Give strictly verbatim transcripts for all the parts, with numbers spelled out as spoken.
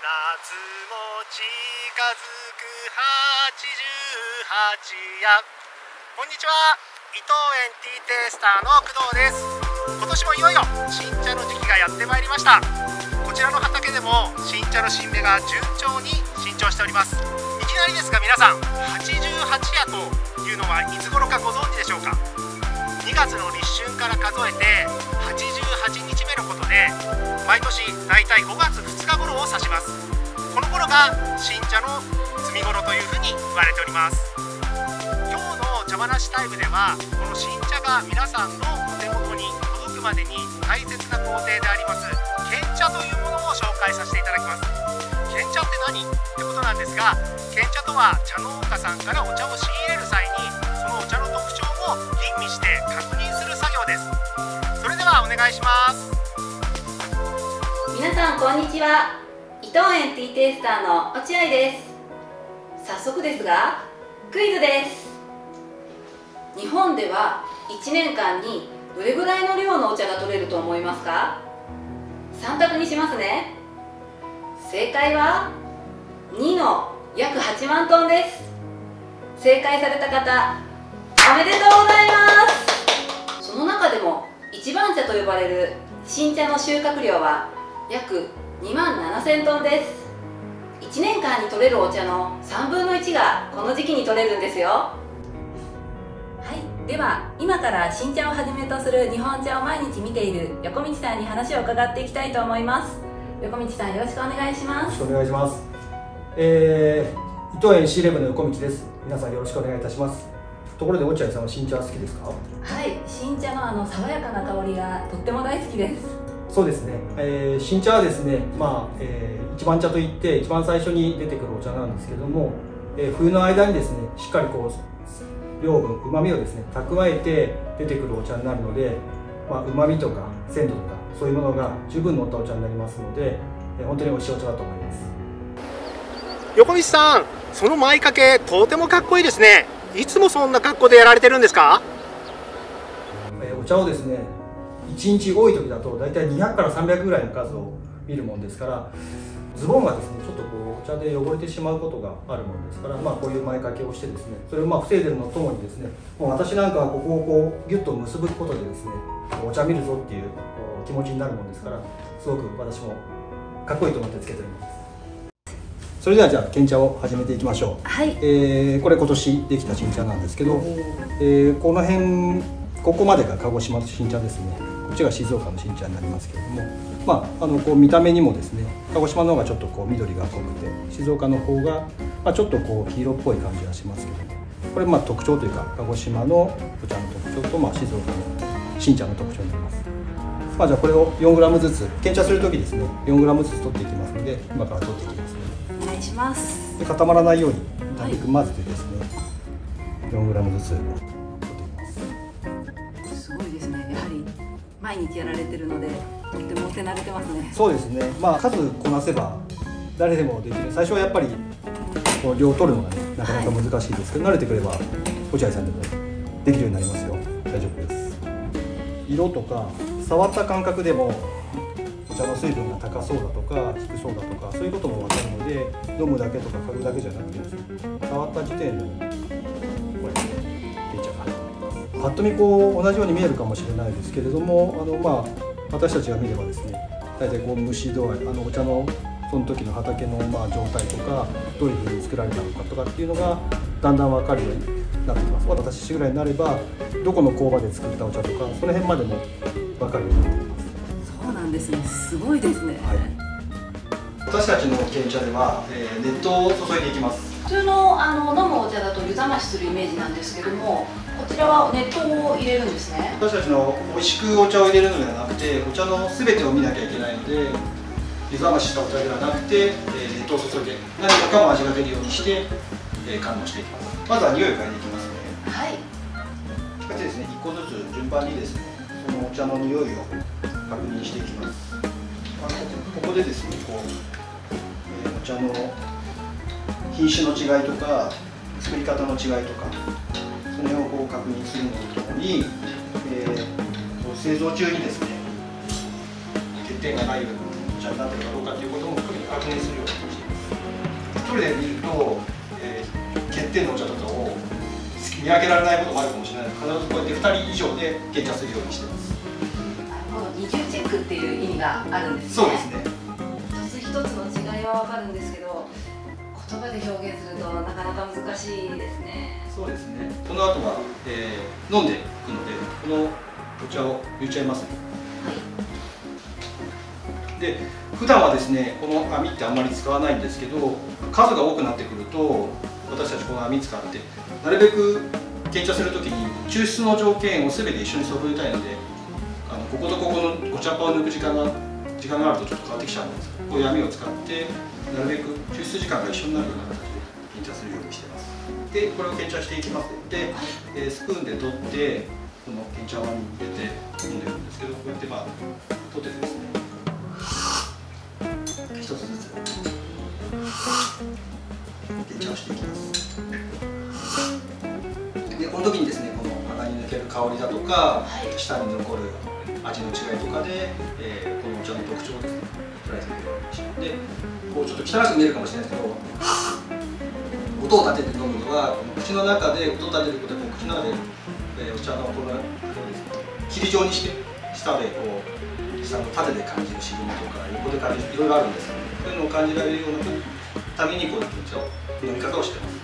夏も近づくはちじゅうはち夜。こんにちは、伊藤園ティーテイスターの工藤です。今年もいよいよ新茶の時期がやってまいりました。こちらの畑でも新茶の新芽が順調に新調しております。いきなりですが皆さん、はちじゅうはち夜というのはいつ頃かご存知でしょうか。にがつの立春から数えてはちじゅうはちにちめのことで、毎年だいたいごがつふつか頃を指します。この頃が新茶の摘み頃というふうに言われております。今日の茶話タイムでは、この新茶が皆さんのお手元に届くまでに大切な工程であります献茶というものを紹介させていただきます。献茶って何ってことなんですが、献茶とは茶農家さんからお茶を仕入れる際に、そのお茶の特徴を吟味して確認する作業です。それではお願いします。 皆さんこんにちは。伊藤園ティーテイスターの落合です。早速ですがクイズです。日本ではいちねんかんにどれぐらいの量のお茶が取れると思いますか？さん択にしますね。正解はにの約はちまんトンです。正解された方おめでとうございます。その中でも一番茶と呼ばれる新茶の収穫量は約にまんななせんトンです。いちねんかんに取れるお茶のさんぶんのいちがこの時期に取れるんですよ。はい、では今から新茶をはじめとする日本茶を毎日見ている横道さんに話を伺っていきたいと思います。横道さん、よろしくお願いします。 よろしくお願いします。えー、伊藤園 シーイレブン の横道です。皆さんよろしくお願いいたします。ところで落合さんは新茶は好きですか？ はい、新茶のあの爽やかな香りがとっても大好きです。 そうですね、えー、新茶はですね、まあえー、一番茶といって一番最初に出てくるお茶なんですけども、えー、冬の間にですねしっかりこう養分、うまみをですね蓄えて出てくるお茶になるので、まあ、うまみとか鮮度とかそういうものが十分乗ったお茶になりますので、えー、本当に美味しいお茶だと思います。 横道さん、その前掛けとてもかっこいいですね。いつもそんな格好でやられてるんですか？ えー、お茶をですねいちにち多い時だと大体にひゃくからさんびゃくぐらいの数を見るもんですから、ズボンがですねちょっとこうお茶で汚れてしまうことがあるものですから、まあ、こういう前掛けをしてですねそれをまあ防いでるのともにですね、もう私なんかはここをこうギュッと結ぶことでですねお茶見るぞっていう気持ちになるもんですから、すごく私もかっこいいと思ってつけております。それではじゃあ献茶を始めていきましょう。 はい、 えー、これ今年できた新茶なんですけど、えー、この辺ここまでが鹿児島の新茶ですね。こっちが静岡の新茶になりますけれども、まあ、あのこう見た目にもですね鹿児島の方がちょっとこう緑が濃くて、静岡の方が、まあ、ちょっとこう黄色っぽい感じがしますけども、これまあ特徴というか鹿児島のお茶の特徴と、まあ、静岡の新茶の特徴になります。まあ、じゃあこれを よんグラム ずつ献茶する時ですね よんグラム ずつ取っていきますので、今から取っていきますね。 お願いします。 で固まらないようになるべく混ぜてですね、はい、よんグラム ずつ。 毎日やられてるのでとっても手慣れてますね。 そうですね、まあ数こなせば誰でもできる。最初はやっぱりこう量を取るのがねなかなか難しいですけど、はい、慣れてくれば落合さんでもできるようになりますよ。大丈夫です。色とか触った感覚でもお茶の水分が高そうだとか低そうだとかそういうことも分かるので、飲むだけとか嗅ぐだけじゃなくてですね、触った時点でもこれ出ちゃう。ぱっと見こう同じように見えるかもしれないですけれども、あのまあ私たちが見ればですね、大体こう蒸し度合い、あのお茶のその時の畑のまあ状態とか、どういうふうに作られたのかとかっていうのがだんだん分かるようになってきます。私ぐらいになればどこの工場で作ったお茶とかその辺までも分かるようになってきます。 そうなんですね。すごいですね。 はい、私たちの献茶では、えー、熱湯を注いでいきます。 普通のあの飲むお茶だと湯冷ましするイメージなんですけども、こちらは熱湯を入れるんですね。 私たちの美味しくお茶を入れるのではなくて、お茶の全てを見なきゃいけないので、湯冷まししたお茶ではなくて、えー、熱湯を注いで何もかも味が出るようにして、えー、感応していきます。まずは匂いを嗅いでいきますね。 はい。 しかしですね、いっこずつ順番にですね、そのお茶の匂いを確認していきます。あのここでですね、こう、えー、お茶の品種の違いとか作り方の違いとか、その辺をこう確認するのとともに、えー、製造中にですね欠点がないようなお茶になっているかどうかということも含めて確認するようにで見ると、えー、欠点のお茶とかを見分けられないこともあるかもしれないので、必ずこうやってふたり以上で検茶するようにしてます。 この二重チェックっていう意味があるんですね。 そうですね。 一つ一つの違いはわかるんですけど、言葉で表現するとなかなか難しいですね。 そうですね。この後は、えー、飲んでいくので、このお茶を入れちゃいますね。 はい。 で、普段はですね、この網ってあんまり使わないんですけど、数が多くなってくると、私たちこの網使ってなるべく検茶するときに抽出の条件をすべて一緒に揃えたいので、あのこことここのお茶葉を抜く時間が時間があるとちょっと変わってきちゃうんですけど、こういう網を使ってなるべく抽出時間が一緒になるような形で検茶するようにしています。で、これを検茶していきます。で、えー、スプーンで取ってこの検茶碗に入れて飲んでるんですけど、こうやってまあ取ってですね、一つずつ検茶をしていきます。で、この時にですね、この鼻に抜ける香りだとか、舌に残る味の違いとかで、えー、このお茶の特徴をですね、捉えていくようにしてで、こうちょっと汚く見えるかもしれないですけど、音を立てて飲むのは、この口の中で音を立てることで、口の中で、えー、お茶のこの霧状にして、舌でこう舌の縦で感じる渋みとか、横で感じるいろいろあるんですけど、そういうのを感じられるようなためにこういうお茶を飲み方をしています。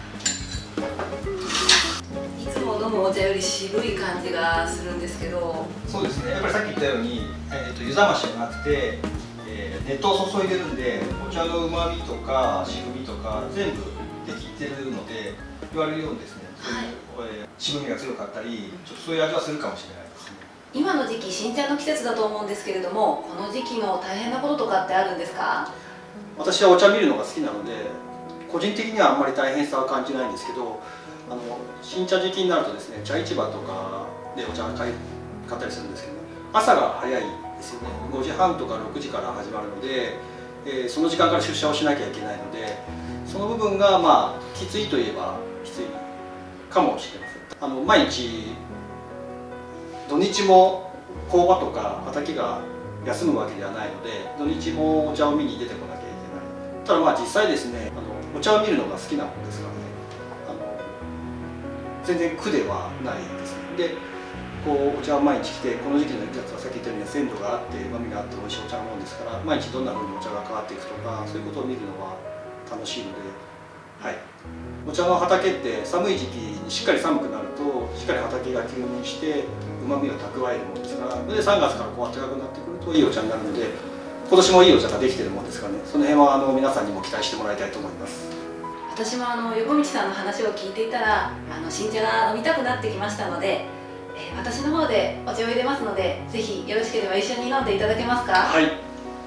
いつも飲むお茶より渋い感じがするんですけど。 そうですね。やっぱりさっき言ったように、えー、と湯冷ましじゃなくて、えー、熱湯を注いでるんで、お茶の旨味とか渋みとか全部できてるので、言われるようにですね、そういう、えー、渋みが強かったり、ちょっとそういう味はするかもしれないですね。 今の時期、新茶の季節だと思うんですけれども、この時期の大変なこととかってあるんですか？ 私はお茶見るのが好きなので、個人的にはあんまり大変さは感じないんですけど、あの新茶時期になるとですね、茶市場とかでお茶買い買ったりするんですけど、ね、朝が早いですよね。ごじはんとかろくじから始まるので、えー、その時間から出社をしなきゃいけないので、その部分がまあきついといえばきついかもしれません。あの毎日土日も工場とか畑が休むわけではないので、土日もお茶を見に出てこなきゃいけない。ただまあ実際ですね、あのお茶を見るのが好きなものですからね、あの全然苦ではないですね。で、こうお茶を毎日来て、この時期のやつはさっき言ったように鮮度があって旨味があって美味しいお茶のものですから、毎日どんな風にお茶が変わっていくとか、そういうことを見るのは楽しいので、はい、お茶の畑って寒い時期にしっかり寒くなるとしっかり畑が休眠して旨味を蓄えるものですから、でさんがつからこう暖かくなってくるといいお茶になるので、今年もいいお茶ができているものですからね、その辺はあの皆さんにも期待してもらいたいと思います。 私もあの横道さんの話を聞いていたら、あの新茶が飲みたくなってきましたので、えー、私の方でお茶を入れますので、ぜひよろしければ一緒に飲んでいただけますか？ はい。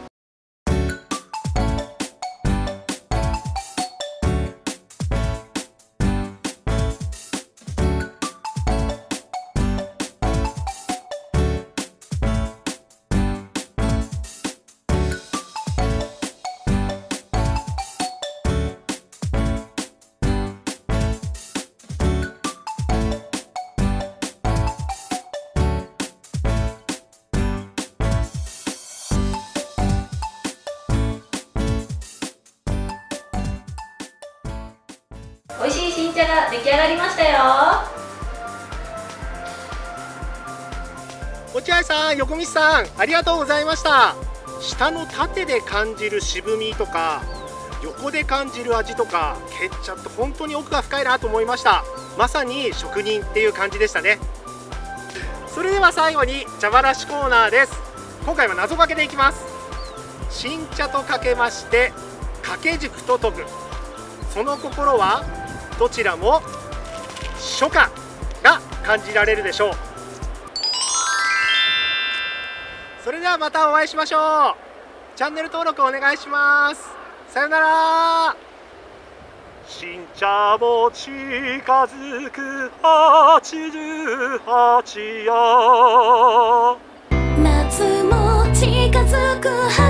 美味しい新茶が出来上がりましたよ。 落合さん、横道さん、ありがとうございました。下の縦で感じる渋みとか、横で感じる味とか、結茶って本当に奥が深いなと思いました。まさに職人っていう感じでしたね。それでは最後に茶話コーナーです。今回は謎かけでいきます。新茶とかけまして掛け軸と解く、その心はどちらも初夏が感じられるでしょう。それではまたお会いしましょう。チャンネル登録お願いします。さよなら。新茶も近づくはちじゅうはち夜、 夏も近づく